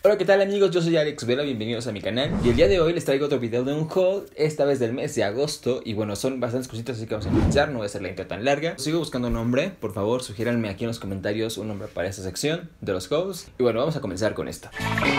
Hola, ¿qué tal amigos? Yo soy Alex Vela, bienvenidos a mi canal. Y el día de hoy les traigo otro video de un haul, esta vez del mes de agosto. Y bueno, son bastantes cositas, así que vamos a empezar, no voy a hacer la intro tan larga. Sigo buscando un nombre, por favor, sugiéranme aquí en los comentarios un nombre para esta sección de los hauls. Y bueno, vamos a comenzar con esto.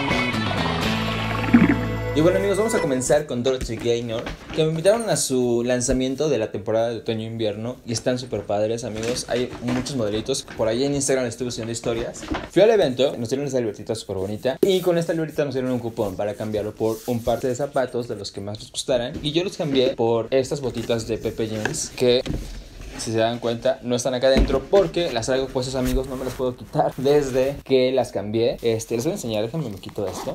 Y bueno amigos, vamos a comenzar con Dorothy Gaynor, que me invitaron a su lanzamiento de la temporada de otoño-invierno y están súper padres amigos, hay muchos modelitos. Por ahí en Instagram estuve haciendo historias. Fui al evento, nos dieron esta libretita súper bonita y con esta libreta nos dieron un cupón para cambiarlo por un par de zapatos de los que más nos gustaran. Y yo los cambié por estas botitas de Pepe Jeans que, si se dan cuenta, no están acá adentro porque las traigo puestas amigos, no me las puedo quitar desde que las cambié. Les voy a enseñar, déjenme me quito esto.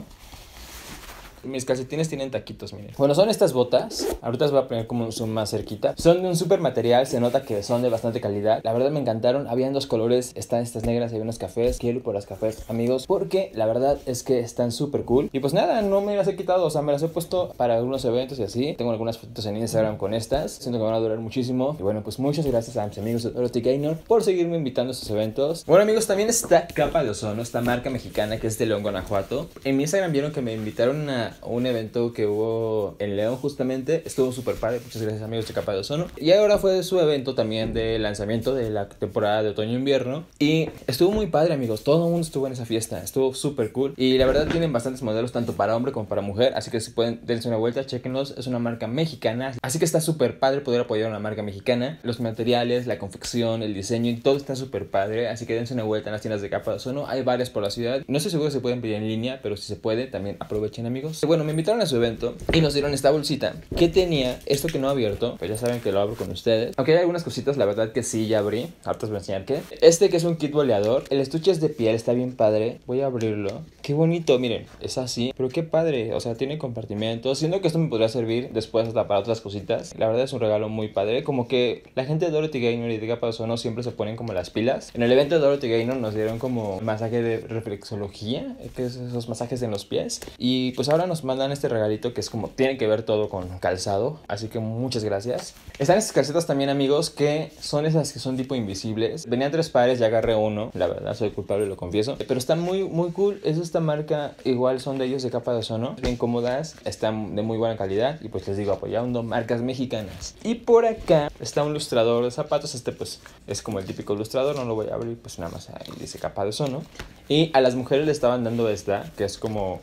Mis calcetines tienen taquitos, miren. Bueno, son estas botas. Ahorita les voy a poner como un zoom más cerquita. Son de un súper material, se nota que son de bastante calidad. La verdad me encantaron, habían dos colores. Están estas negras y hay unos cafés. Quiero ir por las cafés, amigos, porque la verdad es que están súper cool. Y pues nada, no me las he quitado, o sea, me las he puesto para algunos eventos y así. Tengo algunas fotos en Instagram con estas. Siento que van a durar muchísimo. Y bueno, pues muchas gracias a mis amigos de Dorothy Gaynor por seguirme invitando a estos eventos. Bueno amigos, también está Capa de Ozono, esta marca mexicana que es de León, Guanajuato. En mi Instagram vieron que me invitaron a un evento que hubo en León justamente. Estuvo súper padre, muchas gracias amigos de Capa de Ozono. Y ahora fue su evento también de lanzamiento de la temporada de otoño-invierno y estuvo muy padre amigos, todo el mundo estuvo en esa fiesta, estuvo súper cool. Y la verdad tienen bastantes modelos tanto para hombre como para mujer, así que si pueden dense una vuelta, chequenlos, es una marca mexicana, así que está súper padre poder apoyar a una marca mexicana. Los materiales, la confección, el diseño y todo está súper padre, así que dense una vuelta en las tiendas de Capa de Ozono, hay varias por la ciudad. No estoy seguro si se pueden pedir en línea, pero si se puede, también aprovechen amigos. Bueno, me invitaron a su evento y nos dieron esta bolsita que tenía esto que no he abierto, pues ya saben que lo abro con ustedes, aunque hay algunas cositas la verdad que sí ya abrí. Ahorita os voy a enseñar qué. Este que es un kit boleador, el estuche es de piel, está bien padre, voy a abrirlo. Qué bonito, miren, es así, pero qué padre, o sea, tiene compartimentos. Siento que esto me podría servir después hasta para otras cositas. La verdad es un regalo muy padre, como que la gente de Dorothy Gaynor y de Capa de Ozono siempre se ponen como las pilas. En el evento de Dorothy Gaynor nos dieron como masaje de reflexología, que es esos masajes en los pies, y pues ahora nos mandan este regalito que es como, tiene que ver todo con calzado, así que muchas gracias. Están estas calcetas también amigos, que son esas que son tipo invisibles. Venían 3 pares, ya agarré uno, la verdad soy culpable, lo confieso, pero están muy cool. Es esta marca, igual son de ellos de Capa de Ozono, bien cómodas, están de muy buena calidad y pues les digo, apoyando marcas mexicanas. Y por acá está un lustrador de zapatos, este pues es como el típico lustrador, no lo voy a abrir, pues nada más ahí dice Capa de Ozono. Y a las mujeres le estaban dando esta, que es como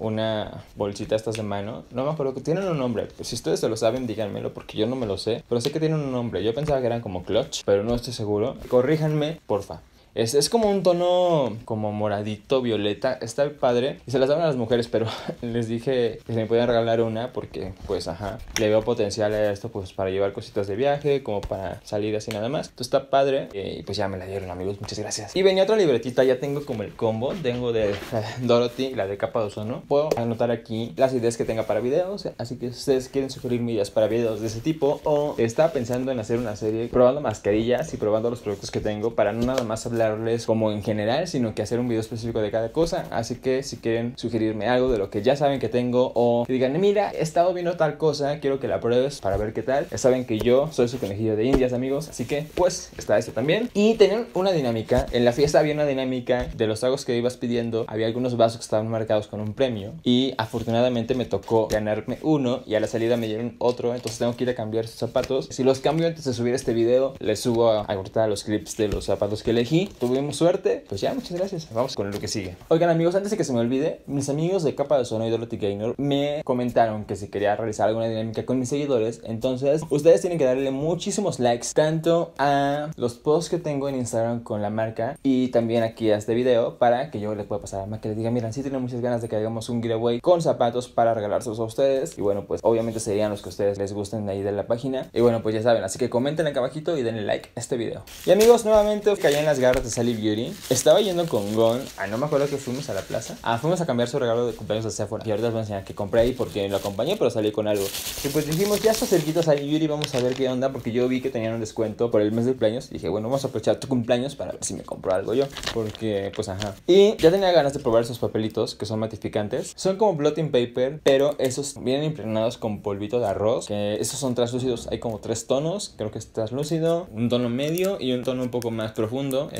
una bolsita estas de mano, no me acuerdo, que tienen un nombre, pues si ustedes se lo saben díganmelo porque yo no me lo sé, pero sé que tienen un nombre. Yo pensaba que eran como clutch, pero no estoy seguro, corríjanme porfa. Es como un tono como moradito, violeta, está padre y se las daban a las mujeres, pero les dije que se me podían regalar una porque pues ajá, le veo potencial a esto pues para llevar cositas de viaje, como para salir así nada más. Entonces está padre y pues ya me la dieron amigos, muchas gracias. Y venía otra libretita, ya tengo como el combo, tengo de Dorothy y la de Capa de Ozono. Puedo anotar aquí las ideas que tenga para videos, así que si ustedes quieren sugerirme ideas para videos de ese tipo o estaba pensando en hacer una serie probando mascarillas y probando los productos que tengo para no nada más hablar como en general, sino que hacer un video específico de cada cosa. Así que si quieren sugerirme algo de lo que ya saben que tengo o que digan, mira, he estado viendo tal cosa, quiero que la pruebes para ver qué tal. Ya saben que yo soy su conejillo de indias amigos, así que pues está esto también. Y tenían una dinámica, en la fiesta había una dinámica de los tragos que ibas pidiendo, había algunos vasos que estaban marcados con un premio y afortunadamente me tocó ganarme uno y a la salida me dieron otro, entonces tengo que ir a cambiar sus zapatos. Si los cambio antes de subir este video, les subo ahorita los clips de los zapatos que elegí. Tuvimos suerte, pues ya, muchas gracias. Vamos con lo que sigue. Oigan amigos, antes de que se me olvide, mis amigos de Capa de Ozono y Dorothy Gaynor me comentaron que si quería realizar alguna dinámica con mis seguidores, entonces ustedes tienen que darle muchísimos likes tanto a los posts que tengo en Instagram con la marca y también aquí a este video para que yo les pueda pasar a Mac que les diga, miren, sí tengo muchas ganas de que hagamos un giveaway con zapatos para regalárselos a ustedes y bueno, pues obviamente serían los que a ustedes les gusten de ahí de la página y bueno, pues ya saben, así que comenten acá abajito y denle like a este video. Y amigos, nuevamente caí en las garras de Sally Beauty. Estaba yendo con Gon, no me acuerdo que fuimos a la plaza. Fuimos a cambiar su regalo de cumpleaños a Sephora. Y ahorita les voy a enseñar que compré ahí porque lo acompañé, pero salí con algo. Y pues dijimos, ya está cerquita Sally Beauty, vamos a ver qué onda, porque yo vi que tenían un descuento por el mes de cumpleaños. Y dije, bueno, vamos a aprovechar tu cumpleaños para ver si me compro algo yo. Porque, pues ajá. Y ya tenía ganas de probar esos papelitos que son matificantes. Son como blotting paper, pero esos vienen impregnados con polvito de arroz. Que esos son translúcidos, hay como 3 tonos. Creo que es translúcido, un tono medio y un tono un poco más profundo. Entonces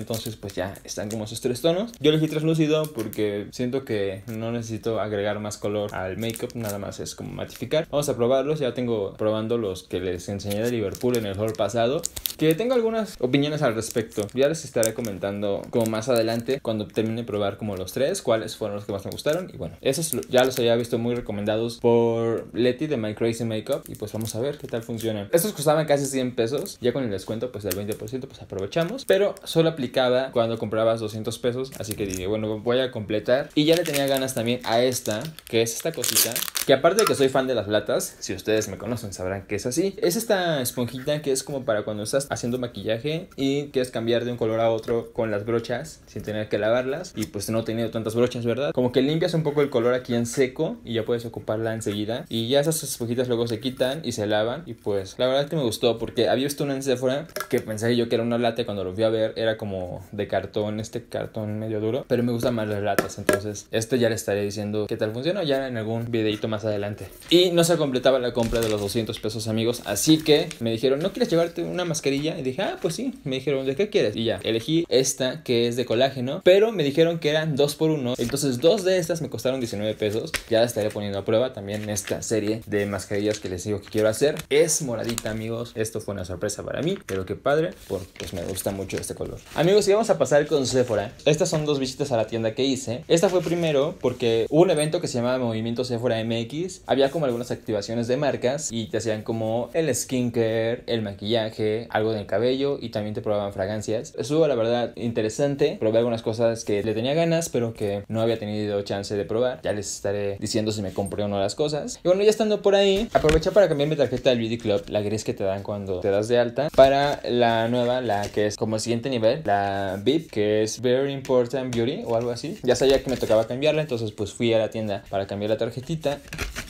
entonces pues ya están como esos 3 tonos. Yo elegí translúcido porque siento que no necesito agregar más color al make-up, nada más es como matificar. Vamos a probarlos, ya tengo probando los que les enseñé de Liverpool en el haul pasado, que tengo algunas opiniones al respecto. Ya les estaré comentando como más adelante cuando termine de probar como los 3, cuáles fueron los que más me gustaron. Y bueno, esos ya los había visto muy recomendados por Leti de My Crazy Makeup y pues vamos a ver qué tal funcionan. Estos costaban casi 100 pesos, ya con el descuento pues del 20% pues aprovechamos, pero solo aplicaba cuando comprabas 200 pesos, así que dije bueno, voy a completar. Y ya le tenía ganas también a esta, que es esta cosita, que aparte de que soy fan de las latas, si ustedes me conocen sabrán que es así. Es esta esponjita que es como para cuando estás haciendo maquillaje y quieres cambiar de un color a otro con las brochas sin tener que lavarlas, y pues no he tenido tantas brochas, ¿verdad? Como que limpias un poco el color aquí en seco y ya puedes ocuparla enseguida, y ya esas esponjitas luego se quitan y se lavan. Y pues la verdad es que me gustó porque había visto una en Sephora que pensé yo que era una lata, y cuando lo fui a ver era como de cartón, este cartón medio duro, pero me gustan más las latas, entonces esto ya le estaré diciendo qué tal funciona ya en algún videito más adelante. Y no se completaba la compra de los 200 pesos, amigos, así que me dijeron, ¿no quieres llevarte una mascarilla? Y dije, ah, pues sí. Me dijeron, ¿de qué quieres? Y ya, elegí esta que es de colágeno, pero me dijeron que eran 2 por 1, entonces 2 de estas me costaron 19 pesos. Ya la estaré poniendo a prueba también en esta serie de mascarillas que les digo que quiero hacer. Es moradita, amigos, esto fue una sorpresa para mí, pero qué padre, porque pues me gusta mucho este color. Amigos, y vamos a pasar con Sephora. Estas son 2 visitas a la tienda que hice. Esta fue primero porque hubo un evento que se llamaba Movimiento Sephora MX. Había como algunas activaciones de marcas y te hacían como el skincare, el maquillaje, algo del cabello, y también te probaban fragancias. Estuvo la verdad interesante. Probé algunas cosas que le tenía ganas, pero que no había tenido chance de probar. Ya les estaré diciendo si me compré o no las cosas. Y bueno, ya estando por ahí, aproveché para cambiar mi tarjeta del Beauty Club, la gris que te dan cuando te das de alta, para la nueva, la que es como el siguiente nivel, la VIP, que es Very Important Beauty o algo así. Ya sabía que me tocaba cambiarla, entonces pues fui a la tienda para cambiar la tarjetita.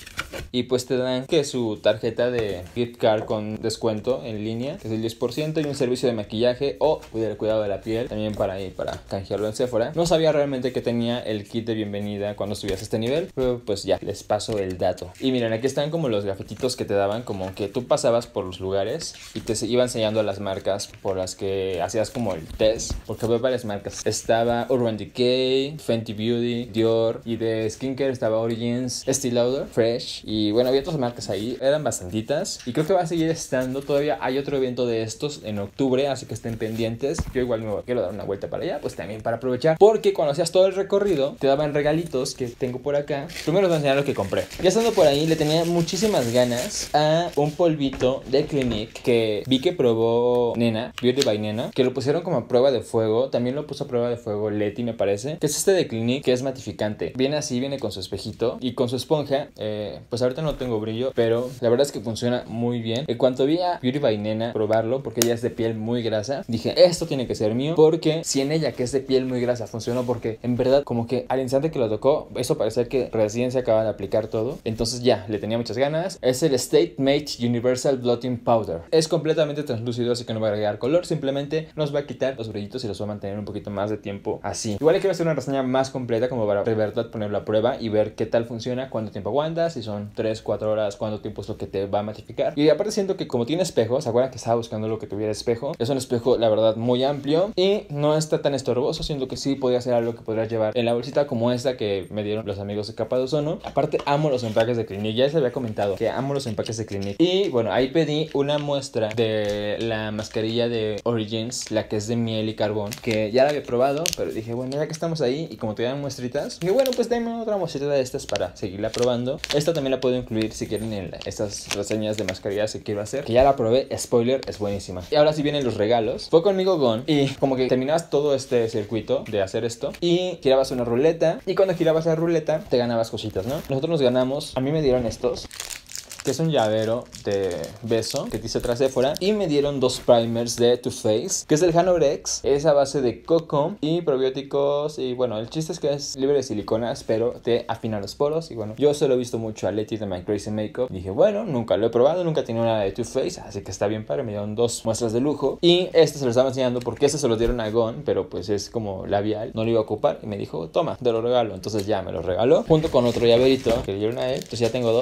Y pues te dan que su tarjeta de gift card con descuento en línea, que es el 10%, y un servicio de maquillaje o cuidado de la piel también para ahí, para canjearlo en Sephora. No sabía realmente que tenía el kit de bienvenida cuando subías a este nivel, pero pues ya, les paso el dato. Y miren, aquí están como los gafetitos que te daban, como que tú pasabas por los lugares y te iba enseñando las marcas por las que hacías como el test, porque había varias marcas. Estaba Urban Decay, Fenty Beauty, Dior, y de skincare estaba Origins, Estée Lauder, Fresh, y bueno, había otras marcas ahí, eran bastantitas, y creo que va a seguir estando. Todavía hay otro evento de estos en octubre, así que estén pendientes. Yo igual me quiero dar una vuelta para allá, pues también para aprovechar, porque cuando hacías todo el recorrido te daban regalitos que tengo por acá. Primero les voy a enseñar lo que compré. Ya estando por ahí, le tenía muchísimas ganas a un polvito de Clinique que vi que probó Nena, Beauty by Nena, que lo pusieron como a prueba de fuego. También lo puso a prueba de fuego Leti, me parece, que es este de Clinique, que es matificante. Viene así, viene con su espejito y con su esponja. Pues ahorita no tengo brillo, pero la verdad es que funciona muy bien. En cuanto vi a Beauty by Nena probarlo, porque ella es de piel muy grasa, dije, esto tiene que ser mío, porque si en ella, que es de piel muy grasa, funcionó, porque en verdad como que al instante que lo tocó, eso parecía que recién se acaba de aplicar todo. Entonces ya, le tenía muchas ganas. Es el State Mate Universal Blotting Powder. Es completamente translúcido, así que no va a agregar color, simplemente nos va a quitar los brillitos y los va a mantener un poquito más de tiempo así. Igual le quiero hacer una reseña más completa, como para de verdad ponerlo a prueba y ver qué tal funciona, cuánto tiempo aguanta, si son 3, 4 horas, cuánto tiempo es lo que te va a matificar. Y aparte siento que como tiene espejo, ¿se acuerdan que estaba buscando lo que tuviera espejo? Es un espejo, la verdad, muy amplio y no está tan estorboso, siento que sí podría ser algo que podrías llevar en la bolsita como esta que me dieron los amigos de Capa de Ozono. Aparte amo los empaques de Clinique, ya les había comentado que amo los empaques de Clinique. Y bueno, ahí pedí una muestra de la mascarilla de Origins, la que es de miel y carbón, que ya la había probado, pero dije, bueno, ya que estamos ahí y como te dan muestritas, dije, bueno, pues dame otra muestrita de estas para seguirla probando. Esta también la puedo incluir si quieren en estas reseñas de mascarillas que quiero hacer, que ya la probé, spoiler, es buenísima. Y ahora sí vienen los regalos. Fue conmigo Gon y como que terminabas todo este circuito de hacer esto y girabas una ruleta, y cuando girabas la ruleta te ganabas cositas, ¿no? Nosotros nos ganamos, a mí me dieron estos, que es un llavero de beso que dice tras Sephora, y me dieron 2 primers de Too Faced, que es el Hanorex, es a base de coco y probióticos, y bueno, el chiste es que es libre de siliconas, pero te afina los poros. Y bueno, yo solo he visto mucho a Leti de My Crazy Makeup, dije, bueno, nunca lo he probado, nunca he tenido una de Too Faced, así que está bien padre. Me dieron 2 muestras de lujo, y este se lo estaba enseñando porque este se lo dieron a Gon, pero pues es como labial, no lo iba a ocupar, y me dijo, toma, te lo regalo. Entonces ya me lo regaló, junto con otro llaverito que le dieron a él, entonces ya tengo 2.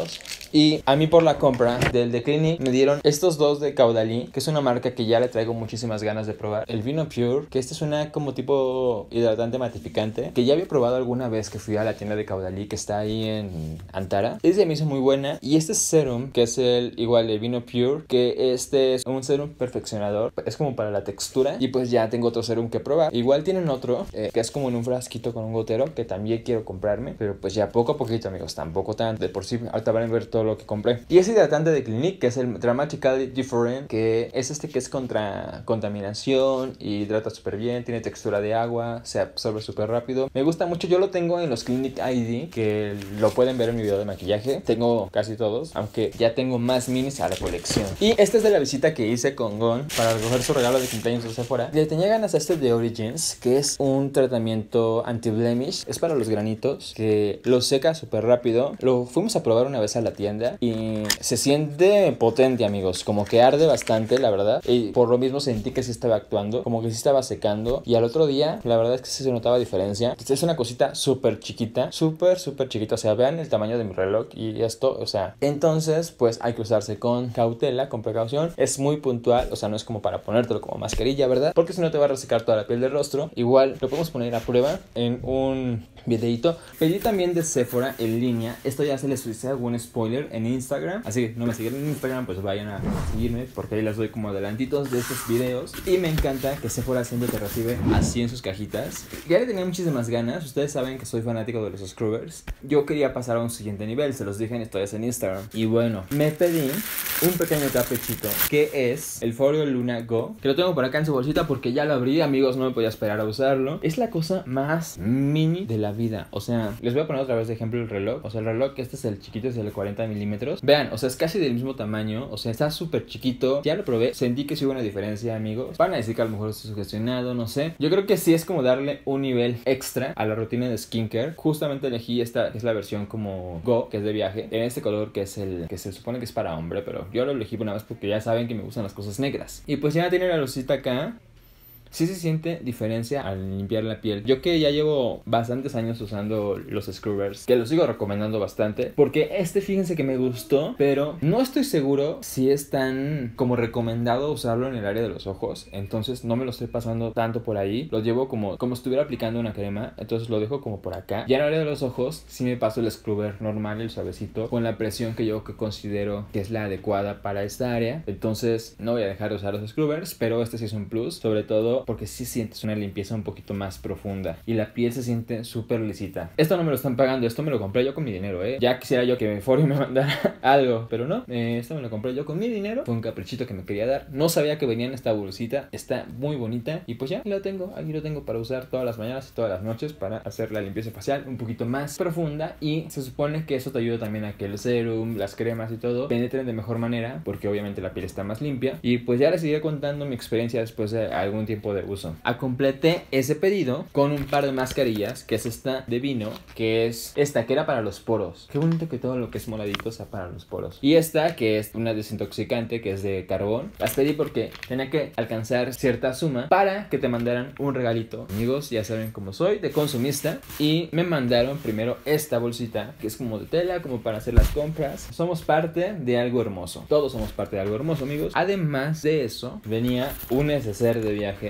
Y a mí por la compra del de Clinique me dieron estos dos de Caudalí, que es una marca que ya le traigo muchísimas ganas de probar. El Vino Pure, que este suena como tipo hidratante matificante, que ya había probado alguna vez que fui a la tienda de Caudalí, que está ahí en Antara. Este me hizo muy buena. Y este serum, que es igual el Vino Pure, que este es un serum perfeccionador, es como para la textura. Y pues ya tengo otro serum que probar. Igual tienen otro, que es como en un frasquito con un gotero, que también quiero comprarme, pero pues ya poco a poquito, amigos, tampoco tan de por sí. Ahorita van a ver todo lo que compré. Y ese hidratante de Clinique, que es el Dramatically Different, que es este que es contra contaminación y hidrata súper bien, tiene textura de agua, se absorbe súper rápido. Me gusta mucho, yo lo tengo en los Clinique ID, que lo pueden ver en mi video de maquillaje. Tengo casi todos, aunque ya tengo más minis a la colección. Y este es de la visita que hice con Gon para recoger su regalo de cumpleaños de Sephora. Le tenía ganas a este de Origins, que es un tratamiento anti-blemish, es para los granitos, que lo seca súper rápido. Lo fuimos a probar una vez a la tienda y se siente potente, amigos, como que arde bastante, la verdad, y por lo mismo sentí que sí estaba actuando, como que sí estaba secando, y al otro día la verdad es que sí se notaba diferencia. Es una cosita súper chiquita, súper chiquita, o sea, vean el tamaño de mi reloj y esto, o sea, entonces pues hay que usarse con cautela, con precaución. Es muy puntual, o sea, no es como para ponértelo como mascarilla, ¿verdad? Porque si no te va a resecar toda la piel del rostro. Igual lo podemos poner a prueba en un videito. Pedí también de Sephora en línea. Esto ya se les hice algún spoiler en Instagram, así que no me siguen en Instagram, pues vayan a seguirme, porque ahí les doy como adelantitos de estos videos. Y me encanta que Sephora siempre te recibe así en sus cajitas. Ya le tenía muchísimas ganas. Ustedes saben que soy fanático de los scrubbers. Yo quería pasar a un siguiente nivel, se los dije en historias en Instagram. Y bueno, me pedí un pequeño caprichito, que es el Foreo Luna Go, que lo tengo por acá en su bolsita porque ya lo abrí, amigos, no me podía esperar a usarlo. Es la cosa más mini de la vida. O sea, les voy a poner otra vez de ejemplo el reloj. O sea, el reloj, este es el chiquito, es el 40 milímetros. Vean, o sea, es casi del mismo tamaño. O sea, está súper chiquito. Ya lo probé, sentí que sí hubo una diferencia, amigos. Van a decir que a lo mejor estoy sugestionado, no sé. Yo creo que sí es como darle un nivel extra a la rutina de skincare. Justamente elegí esta, que es la versión como Go, que es de viaje, en este color que es el que se supone que es para hombre, pero yo lo elegí una vez porque ya saben que me gustan las cosas negras. Y pues ya tiene la lucita acá. Sí se siente diferencia al limpiar la piel. Yo que ya llevo bastantes años usando los scrubbers, que los sigo recomendando bastante, porque fíjense que me gustó, pero no estoy seguro si es tan como recomendado usarlo en el área de los ojos. Entonces no me lo estoy pasando tanto por ahí. Lo llevo como estuviera aplicando una crema. Entonces lo dejo como por acá. Ya en el área de los ojos sí me paso el scrubber normal, el suavecito, con la presión que yo considero que es la adecuada para esta área. Entonces no voy a dejar de usar los scrubbers, pero este sí es un plus, sobre todo porque sí sientes una limpieza un poquito más profunda y la piel se siente súper lisita. Esto no me lo están pagando, esto me lo compré yo con mi dinero, ya quisiera yo que Foreo me mandara algo, pero no, esto me lo compré yo con mi dinero. Fue un caprichito que me quería dar. No sabía que venía en esta bolsita, está muy bonita y pues ya lo tengo, aquí lo tengo para usar todas las mañanas y todas las noches para hacer la limpieza facial un poquito más profunda, y se supone que eso te ayuda también a que el serum, las cremas y todo penetren de mejor manera, porque obviamente la piel está más limpia. Y pues ya les seguiré contando mi experiencia después de algún tiempo de uso. Completé ese pedido con un par de mascarillas, que es esta de Vino, que es esta que era para los poros. Qué bonito que todo lo que es moradito sea para los poros. Y esta que es una desintoxicante, que es de carbón. Las pedí porque tenía que alcanzar cierta suma para que te mandaran un regalito. Amigos, ya saben cómo soy de consumista, y me mandaron primero esta bolsita, que es como de tela, como para hacer las compras. Somos parte de algo hermoso. Todos somos parte de algo hermoso, amigos. Además de eso, venía un neceser de viaje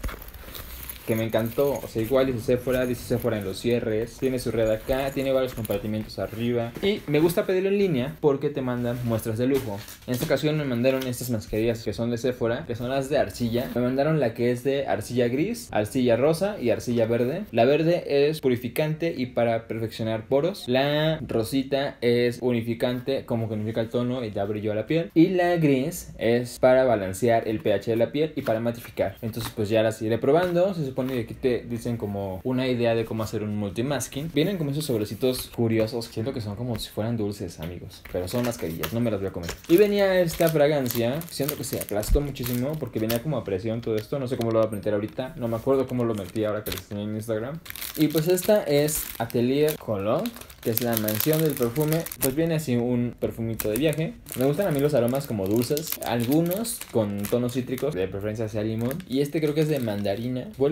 que me encantó. O sea, igual dice Sephora en los cierres, tiene su red acá, tiene varios compartimientos arriba, y me gusta pedirlo en línea porque te mandan muestras de lujo. En esta ocasión me mandaron estas mascarillas que son de Sephora, que son las de arcilla. Me mandaron la que es de arcilla gris, arcilla rosa y arcilla verde. La verde es purificante y para perfeccionar poros. La rosita es unificante, como que unifica el tono y da brillo a la piel. Y la gris es para balancear el pH de la piel y para matificar. Entonces pues ya las iré probando. Se supone que aquí te dicen como una idea de cómo hacer un multimasking. Vienen como esos sobrecitos curiosos, siento que son como si fueran dulces, amigos, pero son mascarillas, no me las voy a comer. Y venía esta fragancia, siento que se aplastó muchísimo porque venía como a presión todo esto. No sé cómo lo voy a meter ahorita, no me acuerdo cómo lo metí ahora que lo tenía en Instagram. Y pues esta es Atelier Cologne, que es la mansión del perfume. Pues viene así un perfumito de viaje. Me gustan a mí los aromas como dulces, algunos con tonos cítricos, de preferencia hacia limón, y este creo que es de mandarina. Huele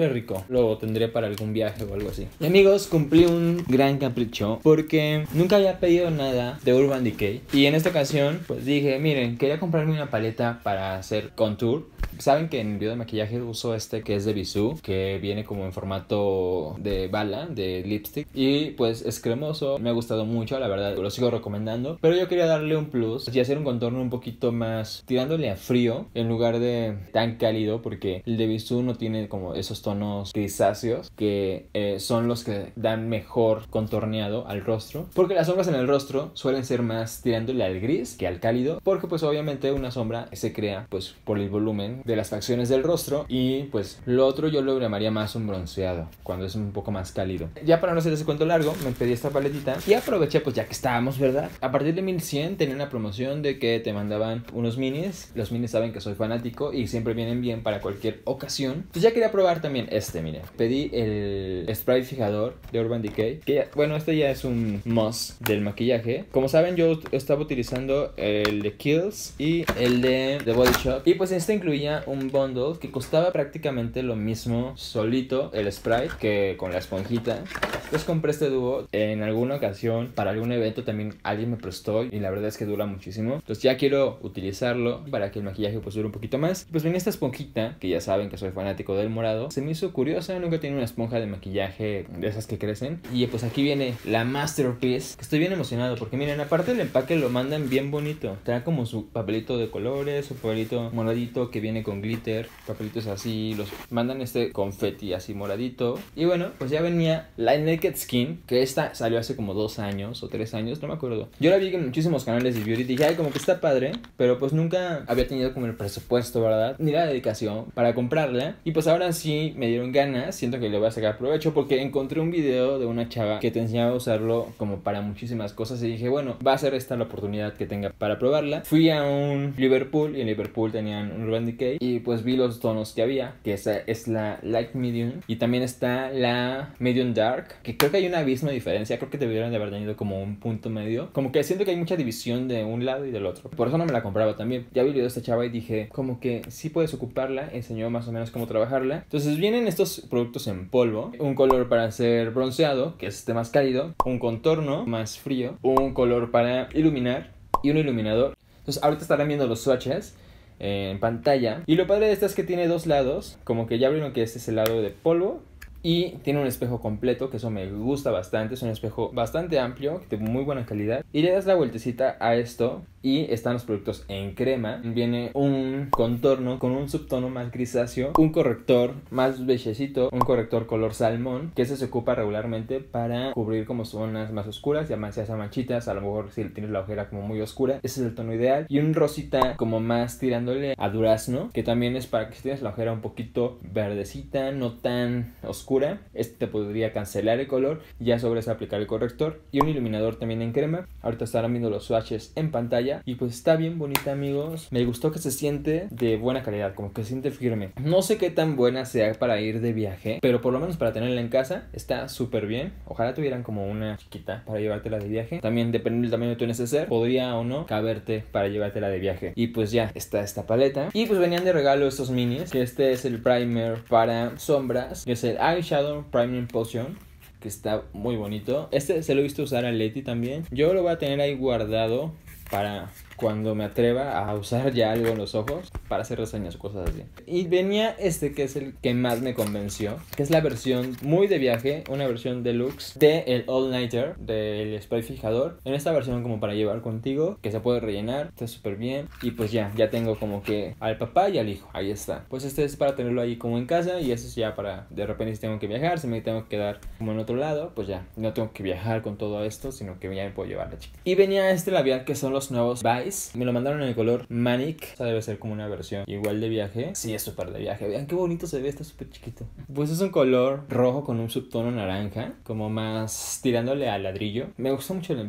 rico. Lo tendré para algún viaje o algo así. Y amigos, cumplí un gran capricho porque nunca había pedido nada de Urban Decay. Y en esta ocasión, pues dije, miren, quería comprarme una paleta para hacer contour. Saben que en el video de maquillaje uso este que es de Bisú, que viene como en formato de bala, de lipstick. Y pues es cremoso, me ha gustado mucho, la verdad, lo sigo recomendando. Pero yo quería darle un plus y hacer un contorno un poquito más tirándole a frío en lugar de tan cálido, porque el de Bisú no tiene como esos tonos grisáceos que son los que dan mejor contorneado al rostro. Porque las sombras en el rostro suelen ser más tirándole al gris que al cálido, porque pues obviamente una sombra se crea pues por el volumen de las facciones del rostro, y pues lo otro yo lo llamaría más un bronceado cuando es un poco más cálido. Ya para no hacer ese cuento largo, me pedí esta paletita y aproveché pues ya que estábamos, ¿verdad? A partir de 1100 tenía una promoción de que te mandaban unos minis. Los minis saben que soy fanático y siempre vienen bien para cualquier ocasión. Pues ya quería probar también este, miren. Pedí el spray fijador de Urban Decay, que ya, bueno, este ya es un must del maquillaje. Como saben, yo estaba utilizando el de Kiehl's y el de The Body Shop, y pues este incluía un bundle que costaba prácticamente lo mismo solito el spray que con la esponjita. Pues compré este dúo en alguna ocasión para algún evento, también alguien me prestó y la verdad es que dura muchísimo. Entonces ya quiero utilizarlo para que el maquillaje pues dure un poquito más. Pues venía esta esponjita, que ya saben que soy fanático del morado. Se me hizo curiosa, nunca tiene una esponja de maquillaje de esas que crecen. Y pues aquí viene la Masterpiece, que estoy bien emocionado porque miren, aparte el empaque lo mandan bien bonito. Trae como su papelito de colores, su papelito moradito que viene con glitter, papelitos así, los mandan este confeti así moradito. Y bueno, pues ya venía la Naked Skin, que esta salió hace como 2 años o 3 años, no me acuerdo. Yo la vi en muchísimos canales de beauty y dije, ay, como que está padre, pero pues nunca había tenido como el presupuesto, ¿verdad? Ni la dedicación para comprarla. Y pues ahora sí me dieron ganas, siento que le voy a sacar provecho porque encontré un video de una chava que te enseñaba a usarlo como para muchísimas cosas y dije, bueno, va a ser esta la oportunidad que tenga para probarla. Fui a un Liverpool y en Liverpool tenían un Urban Decay y pues vi los tonos que había, que esa es la Light Medium y también está la Medium Dark, que creo que hay un abismo de diferencia. Creo que deberían de haber tenido como un punto medio, como que siento que hay mucha división de un lado y del otro, por eso no me la compraba también. Ya vi el video de esta chava y dije como que sí puedes ocuparla, enseñó más o menos cómo trabajarla. Entonces vienen estos productos en polvo, un color para hacer bronceado, que es este más cálido, un contorno más frío, un color para iluminar y un iluminador. Entonces ahorita estarán viendo los swatches en pantalla. Y lo padre de esta es que tiene 2 lados, como que ya vieron que este es el lado de polvo y tiene un espejo completo, que eso me gusta bastante. Es un espejo bastante amplio, de muy buena calidad. Y le das la vueltecita a esto y están los productos en crema. Viene un contorno con un subtono más grisáceo, un corrector más beigecito, un corrector color salmón, que ese se ocupa regularmente para cubrir como zonas más oscuras, ya más manchitas, a lo mejor si tienes la ojera como muy oscura, ese es el tono ideal. Y un rosita como más tirándole a durazno, que también es para que si tienes la ojera un poquito verdecita, no tan oscura, este te podría cancelar el color, ya sobre eso aplicar el corrector. Y un iluminador también en crema. Ahorita estarán viendo los swatches en pantalla y pues está bien bonita, amigos. Me gustó que se siente de buena calidad, como que se siente firme. No sé qué tan buena sea para ir de viaje, pero por lo menos para tenerla en casa está súper bien. Ojalá tuvieran como una chiquita para llevártela de viaje. También depende del tamaño de tu neceser, podría o no caberte para llevártela de viaje. Y pues ya está esta paleta. Y pues venían de regalo estos minis, que este es el primer para sombras, que es el Eyeshadow Priming Potion, que está muy bonito. Este se lo he visto usar a Leti también. Yo lo voy a tener ahí guardado para cuando me atreva a usar ya algo en los ojos para hacer reseñas o cosas así. Y venía este que es el que más me convenció, que es la versión muy de viaje, una versión deluxe de el All Nighter del spray fijador. En esta versión como para llevar contigo, que se puede rellenar, está súper bien. Y pues ya tengo como que al papá y al hijo, ahí está. Pues este es para tenerlo ahí como en casa y este es ya para de repente si tengo que viajar, si me tengo que quedar como en otro lado, pues ya no tengo que viajar con todo esto, sino que ya me puedo llevar la chica. Y venía este labial que son los nuevos Vice. Me lo mandaron en el color Manic. O sea, debe ser como una versión igual de viaje. Sí, es súper de viaje. Vean qué bonito se ve, está súper chiquito. Pues es un color rojo con un subtono naranja, como más tirándole al ladrillo. Me gustó mucho el empaque.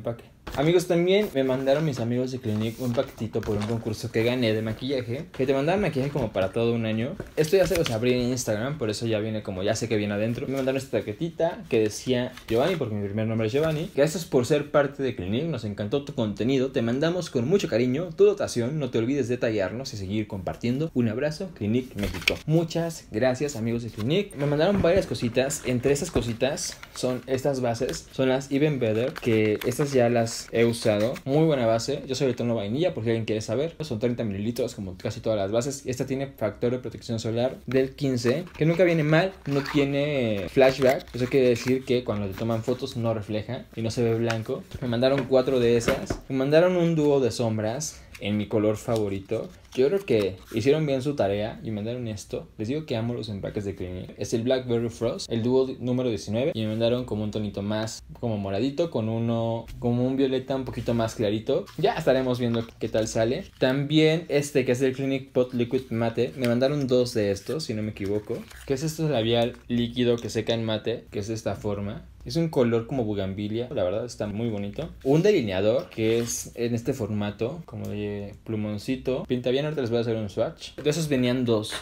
Amigos, también me mandaron mis amigos de Clinique un paquetito por un concurso que gané de maquillaje, que te mandaban maquillaje como para todo un año. Esto ya se los abrí en Instagram, por eso ya viene como ya sé que viene adentro. Me mandaron esta tarjetita que decía Giovanni, porque mi primer nombre es Giovanni. Gracias por ser parte de Clinique, nos encantó tu contenido, te mandamos con mucho cariño tu dotación, no te olvides de tallarnos y seguir compartiendo. Un abrazo, Clinique México. Muchas gracias, amigos de Clinique. Me mandaron varias cositas, entre esas cositas son estas bases, son las Even Better, que estas ya las he usado. Muy buena base, yo soy el tono vainilla por si alguien quiere saber. Son 30 mililitros como casi todas las bases. Esta tiene factor de protección solar del 15, que nunca viene mal, no tiene flashback. Eso quiere decir que cuando te toman fotos no refleja y no se ve blanco. Me mandaron 4 de esas. Me mandaron un dúo de sombras en mi color favorito. Yo creo que hicieron bien su tarea y mandaron esto. Les digo que amo los empaques de Clinique. Es el Blackberry Frost, el dúo número 19. Y me mandaron como un tonito más como moradito, con uno como un violeta un poquito más clarito. Ya estaremos viendo qué tal sale. También este que es del Clinique Pot Liquid Mate. Me mandaron 2 de estos, si no me equivoco. Que es este labial líquido que seca en mate, que es de esta forma. Es un color como bugambilia, la verdad está muy bonito. Un delineador que es en este formato, como de plumoncito. Pinta bien, ahorita les voy a hacer un swatch. De esos venían 2.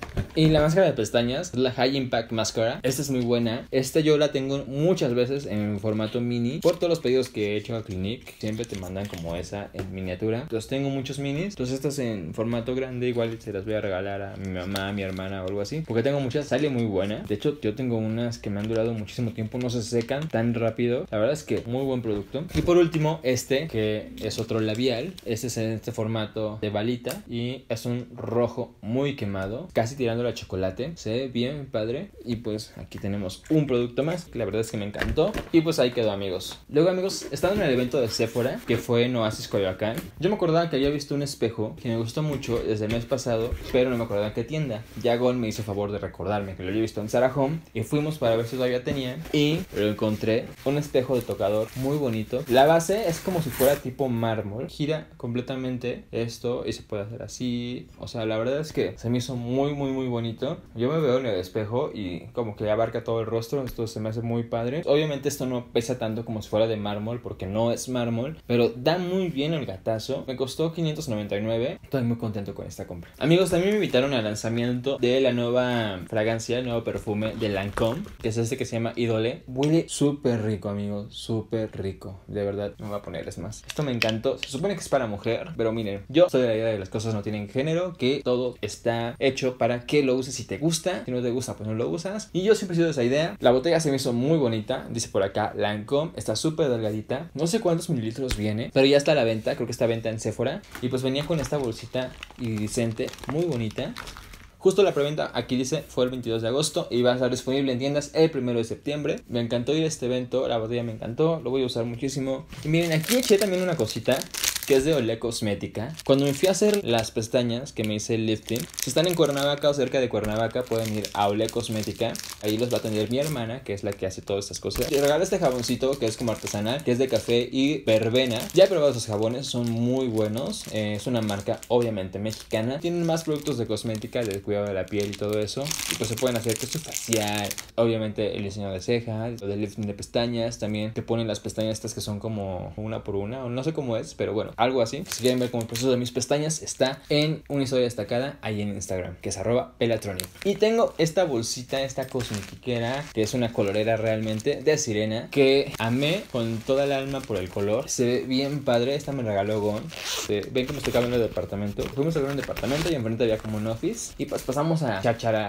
Y la máscara de pestañas es la High Impact Mascara. Esta es muy buena. Esta yo la tengo muchas veces en formato mini. Por todos los pedidos que he hecho a Clinique, siempre te mandan como esa en miniatura. Entonces tengo muchos minis. Entonces estas en formato grande igual se las voy a regalar a mi mamá, a mi hermana o algo así. Porque tengo muchas, sale muy buena. De hecho yo tengo unas que me han durado muchísimo tiempo. No se secan tan rápido. La verdad es que muy buen producto. Y por último este que es otro labial. Este es en este formato de balita. Y es un rojo muy quemado. Casi tirando a chocolate, se ve bien padre. Y pues aquí tenemos un producto más, la verdad es que me encantó. Y pues ahí quedó, amigos. Luego, amigos, estando en el evento de Sephora, que fue en Oasis, Coyoacán, yo me acordaba que había visto un espejo que me gustó mucho desde el mes pasado, pero no me acordaba en qué tienda. Ya Gon me hizo favor de recordarme que lo había visto en Zara Home y fuimos para ver si todavía tenía y lo encontré. Un espejo de tocador muy bonito. La base es como si fuera tipo mármol, gira completamente esto y se puede hacer así. O sea, la verdad es que se me hizo muy bonito. Yo me veo en el espejo y como que abarca todo el rostro. Esto se me hace muy padre. Obviamente esto no pesa tanto como si fuera de mármol, porque no es mármol, pero da muy bien el gatazo. Me costó 599. Estoy muy contento con esta compra. Amigos, también me invitaron al lanzamiento de la nueva fragancia, el nuevo perfume de Lancôme, que es este que se llama Idole. Huele súper rico, amigos, súper rico. De verdad, me voy a poner, es más, esto me encantó. Se supone que es para mujer, pero miren, yo soy de la idea de que las cosas no tienen género, que todo está hecho para que lo uses si te gusta. Si no te gusta, pues no lo usas. Y yo siempre he sido de esa idea. La botella se me hizo muy bonita. Dice por acá Lancôme. Está súper delgadita. No sé cuántos mililitros viene, pero ya está a la venta. Creo que está a venta en Sephora. Y pues venía con esta bolsita iridiscente muy bonita. Justo la preventa, aquí dice, fue el 22 de agosto y va a estar disponible en tiendas el 1 de septiembre. Me encantó ir a este evento, la botella me encantó, lo voy a usar muchísimo. Y miren, aquí eché también una cosita que es de Olé Cosmética. Cuando me fui a hacer las pestañas, que me hice el lifting, si están en Cuernavaca o cerca de Cuernavaca, pueden ir a Olé Cosmética. Ahí los va a atender mi hermana, que es la que hace todas estas cosas. Y regalo este jaboncito, que es como artesanal, que es de café y verbena. Ya he probado esos jabones, son muy buenos. Es una marca, obviamente, mexicana. Tienen más productos de cosmética, del cuidado de la piel y todo eso. Y pues se pueden hacer texto facial, obviamente el diseño de cejas, lo del lifting de pestañas. También te ponen las pestañas estas que son como una por una, o no sé cómo es, pero bueno, algo así. Si quieren ver como el proceso de mis pestañas, está en una historia destacada ahí en Instagram, que es @pelatronic. Y tengo esta bolsita, esta cosmetiquera, que es una colorera realmente de sirena, que amé con toda el alma por el color. Se ve bien padre. Esta me regaló Gon. Ven que me estoy cambiando de departamento. Fuimos a ver un departamento y enfrente había como un office. Y pues pasamos a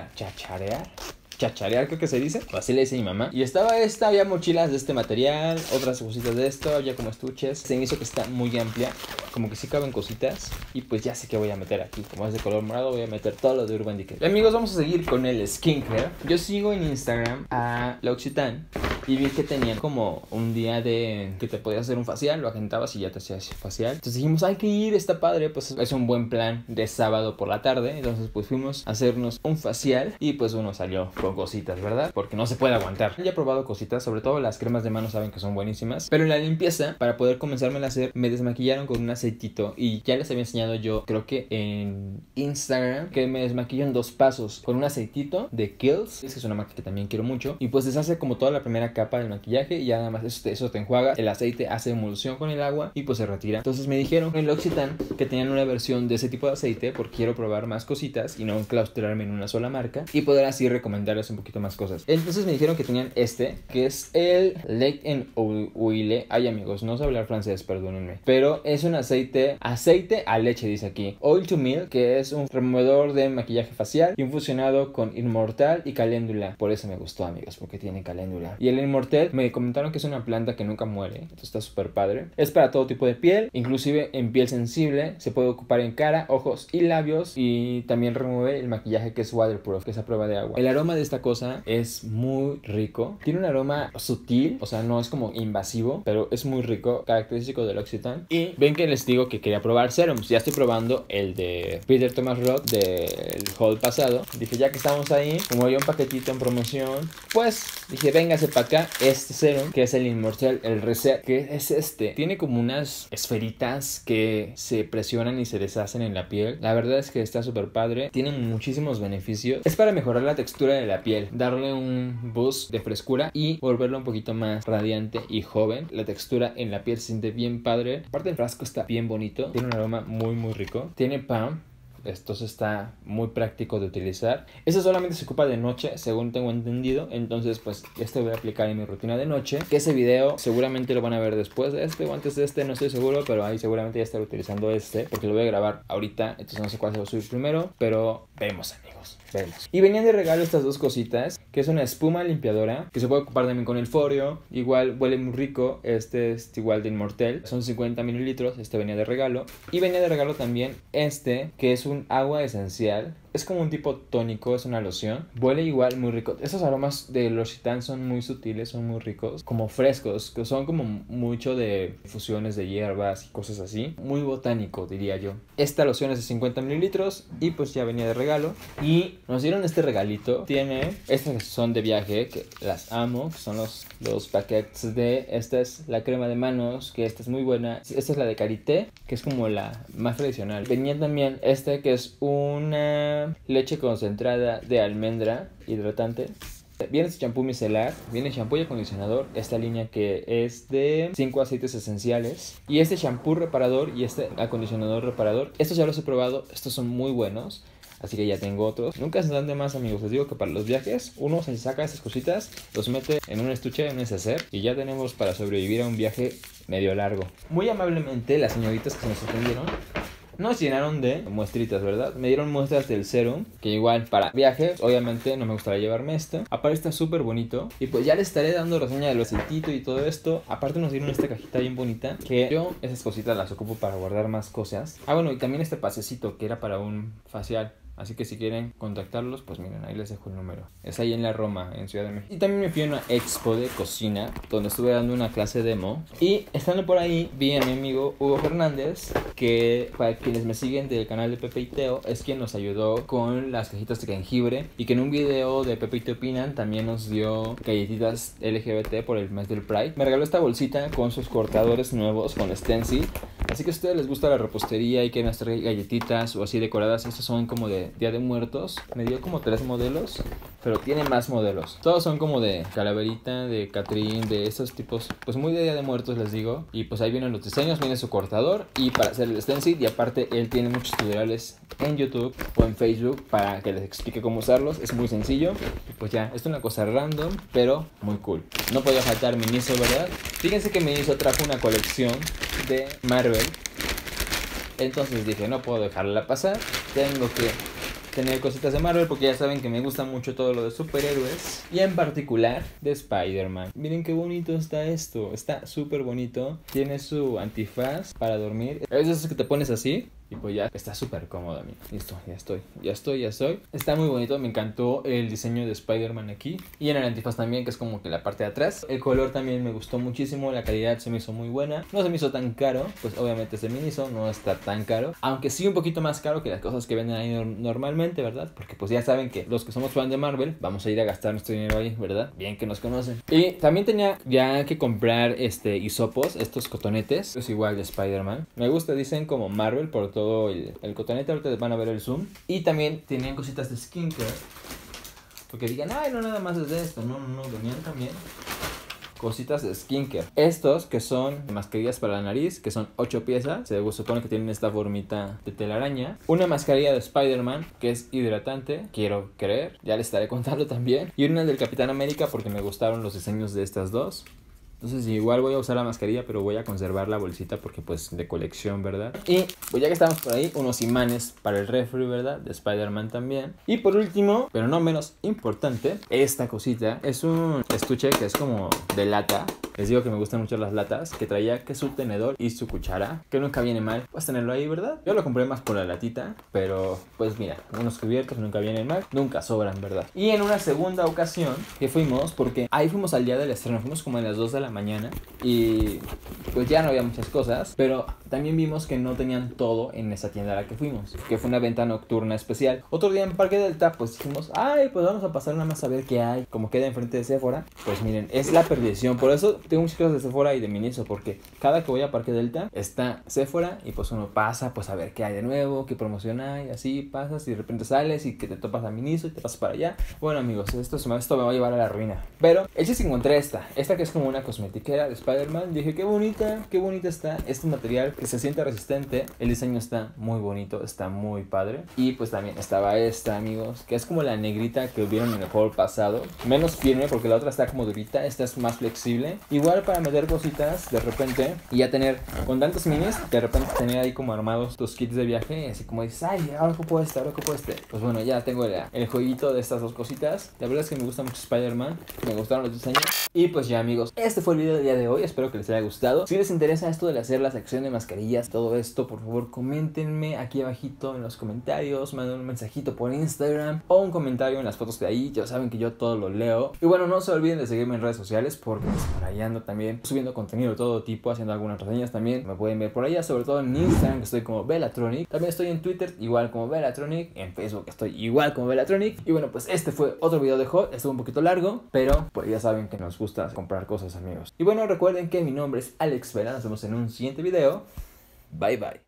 chacharear, creo que se dice, o así le dice mi mamá. Y estaba esta, había mochilas de este material, otras cositas de esto, había como estuches. Se me hizo que está muy amplia, como que sí caben cositas. Y pues ya sé que voy a meter aquí, como es de color morado, voy a meter todo lo de Urban Decay. Amigos, vamos a seguir con el skincare. Yo sigo en Instagram a L'Occitane y vi que tenían como un día de que te podías hacer un facial, lo agendabas y ya te hacías facial. Entonces dijimos, hay que ir, está padre, pues es un buen plan de sábado por la tarde. Entonces pues fuimos a hacernos un facial y pues uno salió con cositas, ¿verdad? Porque no se puede aguantar. Ya he probado cositas, sobre todo las cremas de mano saben que son buenísimas. Pero en la limpieza, para poder comenzármela a hacer, me desmaquillaron con un aceitito. Y ya les había enseñado yo, creo que en Instagram, que me desmaquillo en 2 pasos. Con un aceitito de Kiehl's, es que es una marca que también quiero mucho. Y pues deshace como toda la primera capa del maquillaje y ya nada más eso te enjuaga. El aceite hace emulsión con el agua y pues se retira. Entonces me dijeron en L'Occitane que tenían una versión de ese tipo de aceite porque quiero probar más cositas y no enclaustrarme en una sola marca y poder así recomendarles un poquito más cosas. Entonces me dijeron que tenían que es el Lait en Huile. Ay amigos, no sé hablar francés, perdónenme, pero es un aceite a leche, dice aquí. Oil to Milk, que es un removedor de maquillaje facial infusionado con Immortelle y caléndula. Por eso me gustó, amigos, porque tiene caléndula. Y el Immortelle me comentaron que es una planta que nunca muere, entonces está súper padre. Es para todo tipo de piel, inclusive en piel sensible. Se puede ocupar en cara, ojos y labios, y también remueve el maquillaje que es waterproof, que es a prueba de agua. El aroma de esta cosa es muy rico. Tiene un aroma sutil, o sea, no es como invasivo, pero es muy rico, característico del L'Occitane. Y ven que les digo que quería probar serums. Ya estoy probando el de Peter Thomas Roth del haul pasado. Dije, ya que estamos ahí, como había un paquetito en promoción, pues dije, véngase para acá este serum, que es el Immortelle, el Reset, que es este. Tiene como unas esferitas que se presionan y se deshacen en la piel. La verdad es que está súper padre. Tiene muchísimos beneficios. Es para mejorar la textura de la piel, darle un boost de frescura y volverlo un poquito más radiante y joven. La textura en la piel se siente bien padre. Aparte el frasco está bien bonito. Tiene un aroma muy rico. Tiene PAM. Esto está muy práctico de utilizar. Este solamente se ocupa de noche, según tengo entendido. Entonces pues este voy a aplicar en mi rutina de noche. Que ese video seguramente lo van a ver después de este o antes de este, no estoy seguro. Pero ahí seguramente ya estaré utilizando porque lo voy a grabar ahorita. Entonces no sé cuál se va a subir primero, pero vemos, amigos, vemos. Y venían de regalo estas dos cositas, que es una espuma limpiadora, que se puede ocupar también con el Foreo. Igual huele muy rico. Este es igual de Immortelle, son 50 mililitros. Este venía de regalo. Y venía de regalo también que es un agua esencial. Es como un tipo tónico, es una loción. Huele igual muy rico. Esos aromas de L'Occitane son muy sutiles, son muy ricos, como frescos, que son como mucho de fusiones de hierbas y cosas así. Muy botánico, diría yo. Esta loción es de 50 mililitros y pues ya venía de regalo. Y nos dieron este regalito. Tiene, estas que son de viaje, que las amo, que son los paquetes de, esta es la crema de manos, que esta es muy buena. Esta es la de Karité, que es como la más tradicional. Venía también que es una leche concentrada de almendra hidratante. Viene este champú micelar, viene champú y acondicionador, esta línea que es de 5 aceites esenciales, y este champú reparador y este acondicionador reparador. Estos ya los he probado, estos son muy buenos, así que ya tengo otros. Nunca se dan de más, amigos. Les digo que para los viajes uno se saca estas cositas, los mete en un estuche, en un neceser, y ya tenemos para sobrevivir a un viaje medio largo. Muy amablemente las señoritas que nos atendieron nos llenaron de muestritas, ¿verdad? Me dieron muestras del serum, que igual para viaje, obviamente no me gustaría llevarme esto. Aparte está súper bonito. Y pues ya les estaré dando reseña del aceitito y todo esto. Aparte nos dieron esta cajita bien bonita, que yo esas cositas las ocupo para guardar más cosas. Ah, bueno, y también este pasecito que era para un facial. Así que si quieren contactarlos, pues miren, ahí les dejo el número. Es ahí en la Roma, en Ciudad de México. Y también me fui a una expo de cocina, donde estuve dando una clase demo. Y estando por ahí, vi a mi amigo Hugo Fernández, que para quienes me siguen del canal de Pepe y Teo, es quien nos ayudó con las cajitas de jengibre. Y que en un video de Pepe y Teo Opinan también nos dio galletitas LGBT por el mes del Pride. Me regaló esta bolsita con sus cortadores nuevos, con stencil. Así que si a ustedes les gusta la repostería y quieren hacer galletitas o así decoradas, estas son como de Día de Muertos. Me dio como 3 modelos, pero tiene más modelos. Todos son como de calaverita, de Catrín, de esos tipos, pues muy de Día de Muertos, les digo. Y pues ahí vienen los diseños, viene su cortador y para hacer el stencil. Y aparte él tiene muchos tutoriales en YouTube o en Facebook para que les explique cómo usarlos. Es muy sencillo. Y pues ya, es una cosa random, pero muy cool. No podía faltar Miniso, ¿verdad? Fíjense que Miniso trajo una colección de Marvel. Entonces dije, no puedo dejarla pasar. Tengo que tener cositas de Marvel porque ya saben que me gusta mucho todo lo de superhéroes. Y en particular de Spider-Man. Miren qué bonito está esto. Está súper bonito. Tiene su antifaz para dormir. Es eso que te pones así y pues ya está súper cómodo, amigo. Listo, ya estoy. Está muy bonito, me encantó el diseño de Spider-Man aquí. Y en el antifaz también, que es como que la parte de atrás. El color también me gustó muchísimo, la calidad se me hizo muy buena. No se me hizo tan caro, pues obviamente es de Miniso, no está tan caro. Aunque sí un poquito más caro que las cosas que venden ahí normalmente, ¿verdad? Porque pues ya saben que los que somos fan de Marvel, vamos a ir a gastar nuestro dinero ahí, ¿verdad? Bien que nos conocen. Y también tenía ya que comprar hisopos, estos cotonetes. Es igual de Spider-Man. Me gusta, dicen como Marvel por todo el cotonete. Ahorita van a ver el zoom. Y también tenían cositas de skincare, porque digan, ay, no, nada más es de esto. No, venían también cositas de skincare. Estos que son mascarillas para la nariz, que son 8 piezas. Se supone que tienen esta formita de telaraña. Una mascarilla de Spider-Man, que es hidratante, quiero creer. Ya les estaré contando también. Y una del Capitán América, porque me gustaron los diseños de estas dos. Entonces igual voy a usar la mascarilla, pero voy a conservar la bolsita porque pues de colección, ¿verdad? Y pues ya que estamos por ahí, unos imanes para el refri, ¿verdad? De Spider-Man también. Y por último, pero no menos importante, esta cosita es un estuche que es como de lata. Les digo que me gustan mucho las latas, que traía que su tenedor y su cuchara, que nunca viene mal, pues tenerlo ahí, ¿verdad? Yo lo compré más por la latita, pero pues mira, unos cubiertos nunca vienen mal, nunca sobran, ¿verdad? Y en una segunda ocasión que fuimos, porque ahí fuimos al día del estreno, fuimos como a las 2 de la mañana y pues ya no había muchas cosas, pero también vimos que no tenían todo en esa tienda a la que fuimos, que fue una venta nocturna especial. Otro día en Parque Delta, pues dijimos, ay, pues vamos a pasar nada más a ver qué hay, como queda enfrente de Sephora. Pues miren, es la perdición, por eso tengo muchas cosas de Sephora y de Miniso, porque cada que voy a Parque Delta está Sephora y pues uno pasa pues a ver qué hay de nuevo, qué promoción hay, así pasas y de repente sales y que te topas a Miniso y te pasas para allá. Bueno amigos, esto me va a llevar a la ruina, pero el chiste encontré esta que es como una cosmetiquera de Spider-Man. Dije, qué bonita está este material que se siente resistente, el diseño está muy bonito, está muy padre. Y pues también estaba esta, amigos, que es como la negrita que vieron en el juego pasado, menos firme porque la otra está como durita, esta es más flexible, igual para meter cositas de repente y ya tener con tantos minis, de repente tener ahí como armados tus kits de viaje, así como dices, ay, ahora ocupo este, pues bueno, ya tengo el jueguito de estas dos cositas. La verdad es que me gusta mucho Spider-Man, me gustaron los diseños. Y pues ya amigos, este fue el video del día de hoy, espero que les haya gustado. Si les interesa esto de hacer la sección de mascarillas, todo esto, por favor coméntenme aquí abajito en los comentarios, manden un mensajito por Instagram o un comentario en las fotos de ahí, ya saben que yo todo lo leo. Y bueno, no se olviden de seguirme en redes sociales porque pues, por ahí ando también subiendo contenido de todo tipo, haciendo algunas reseñas también, me pueden ver por allá, sobre todo en Instagram que estoy como Bellatronic, también estoy en Twitter igual como Bellatronic, en Facebook estoy igual como Bellatronic. Y bueno, pues este fue otro video de Hot, estuvo un poquito largo, pero pues ya saben que nos gusta comprar cosas amigos. Y bueno, recuerden que mi nombre es Alex Vela, nos vemos en un siguiente video, bye bye.